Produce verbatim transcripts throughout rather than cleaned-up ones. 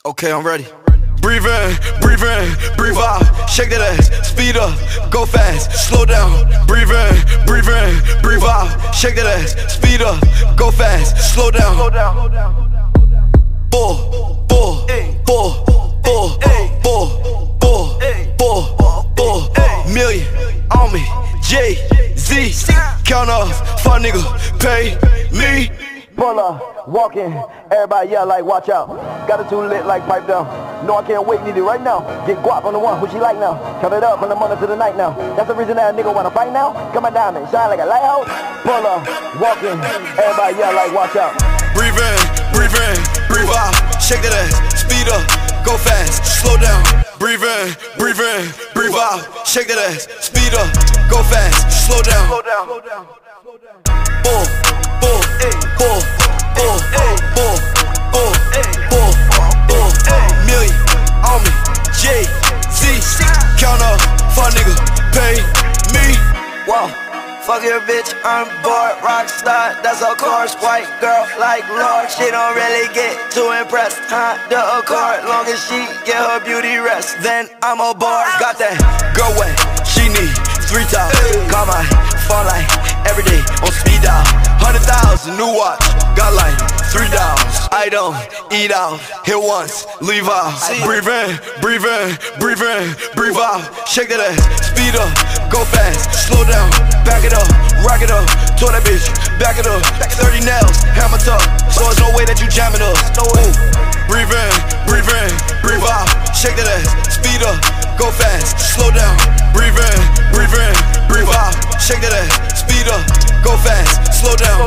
Okay, I'm ready. Breathe in, breathe in, breathe out. Shake that ass, speed up, go fast, slow down. Breathe in, breathe in, breathe out. Shake that ass, speed up, go fast, slow down. Bull, bull, bull, bull, bull, bull, bull, bull. Million on me, J Z. Count off, fun nigga, pay me. Pull up, walking, everybody yell like watch out. Got it too lit like pipe down. No, I can't wait, need it right now. Get guap on the one who she like now. Count it up from the morning to the night now. That's the reason that a nigga wanna fight now. Coming down and shine like a lighthouse. Pull up, walking, everybody yell like watch out. Breathe in, breathe in, breathe out. Shake that ass, speed up, go fast, slow down. Breathe in, breathe in, breathe out. Shake that ass, speed up, go fast, slow down. Bull, bull, bull, bull, bull, bull, bull, bull. Million on me, J Z. Count up, fun nigga, pay me. Whoa, fuck your bitch, I'm bored. Rockstar, that's of course. White girl like Lord, she don't really get too impressed. Honda Accord, long as she get her beauty rest, then I'm aboard. Got that girl wet, she need three thousand. Call my phone like every day on speed dial. Hundred thousand, new watch, got like three dollars. I don't eat out, hit once, leave out. Breathe in, breathe in, breathe in, breathe out. Shake that ass, speed up, go fast, slow down. Back it up, rock it up, tour that bitch, back it up. Thirty nails, hammer tough, so there's no way that you jamming us. No way. Breathe in, breathe in, breathe out. Shake that ass, speed up, go fast, slow down. Breathe in, breathe in, breathe out. Shake that ass, speed up, go fast, slow down.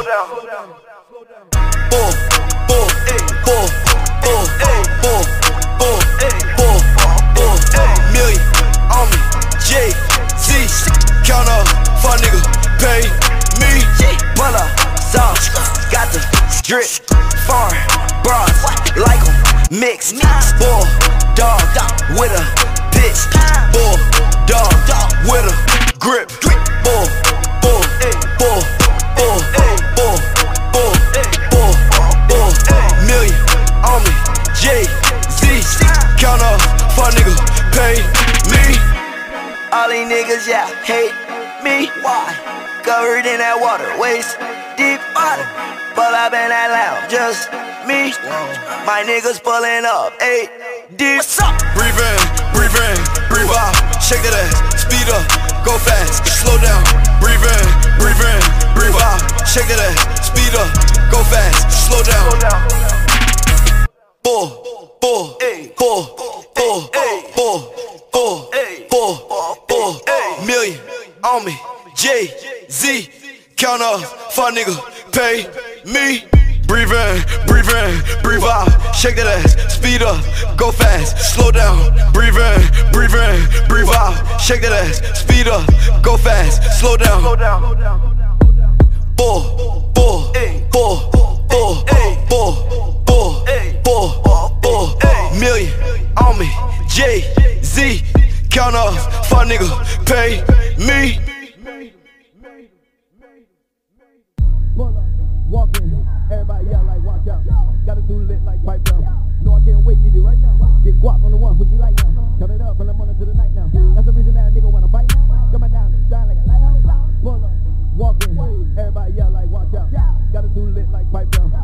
Bull, bull, bull, bull, bull, bull, bull, bull. Million on me, J Z. Count up, fun nigga, pay me. Mother, sauce, got the drip, foreign bras, like em, mix, bull, dog, with a bitch, bull, dog, with a grip, bull, bull, bull, bull, bull, bull, bull, bull. Million on me, J Z. Count up, fun nigga, pay me. All these niggas, yeah, hate me. Why? Covered in that water, waist deep water. Pull up in that lounge, just me. My niggas pulling up, eight deep. What's up? Breathe in, breathe in, breathe out. Shake that ass, speed up, go fast, slow down. Breathe in, breathe in, breathe out. Shake that ass, speed up, go fast, slow down. Bull, bull, bull, bull, bull, bull, bull, bull. Million on me, J Z. Count up, fun nigga, pay me. Breathe in, breathe in, breathe out. Shake that ass, speed up, go fast, slow down. Breathe in, breathe in, breathe out. Shake that ass, speed up, go fast, slow down. Bull, bull, bull, bull, bull, bull, bull, bull. Million on me, J Z. Count up, fun nigga, pay me. Walking, everybody yell like watch out. Got it too lit like pipe down. No, I can't wait, need it right now. Get guap on the one who she like now. Count it up from the morning to the night now. That's the reason that a nigga wanna fight now. Coming down and shine like a lighthouse. Pull up, walking, everybody yell like watch out. Got it too lit like pipe down.